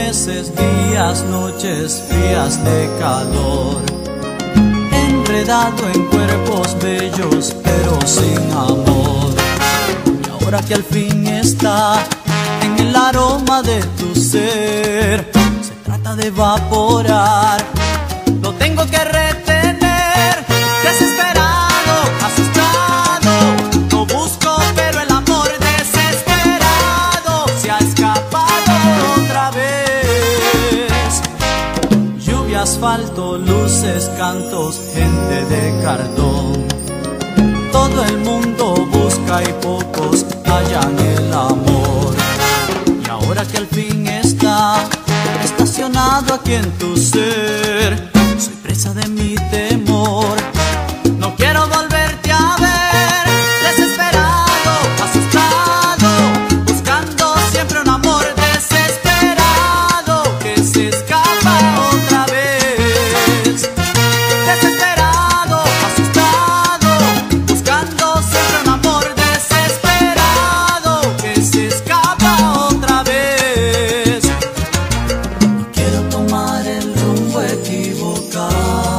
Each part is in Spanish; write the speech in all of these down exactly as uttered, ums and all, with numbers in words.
meses, días, noches frías de calor, enredado en cuerpos bellos pero sin amor. Y ahora que al fin está en el aroma de tu ser, se trata de evaporar, lo tengo que retener. Desesperado, asustado, lo busco pero el amor desesperado se ha escapado otra vez. Lluvia, asfalto, luces, cantos, gente de cartón, todo el mundo busca y pocos hallan el amor. Y ahora que al fin está estacionado aquí en tu ser, soy presa de mi temor. No quiero volverte a ver, desesperado, asustado, buscando siempre un amor desesperado que se escapa otra vez. Desesperado, asustado, buscando siempre un amor desesperado que se escapa otra vez. No quiero tomar el rumbo equivocado,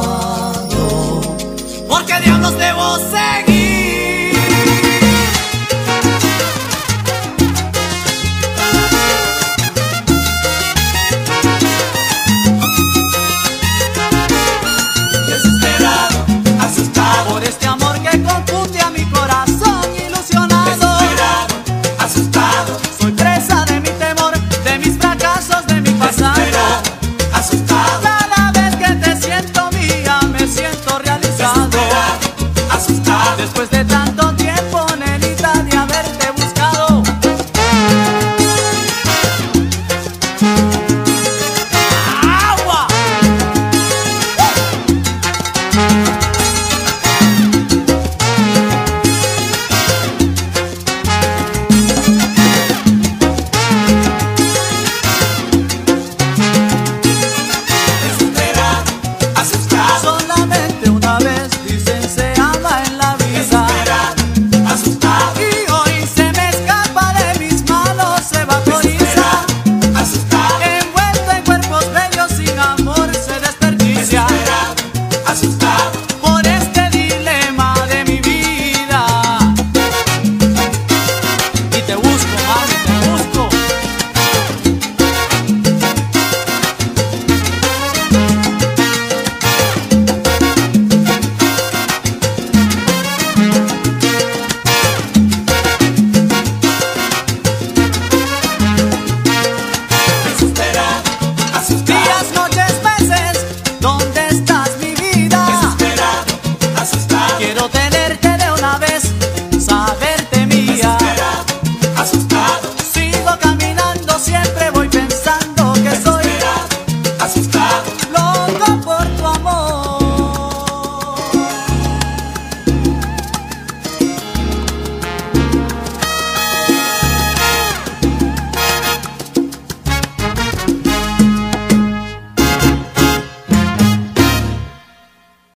¿por qué diablos debo seguir? Desesperado, asustado por este amor que confunde a mi corazón ilusionado. Desesperado, asustado, soy presa de mi temor, de mis fracasos, de mi pasado.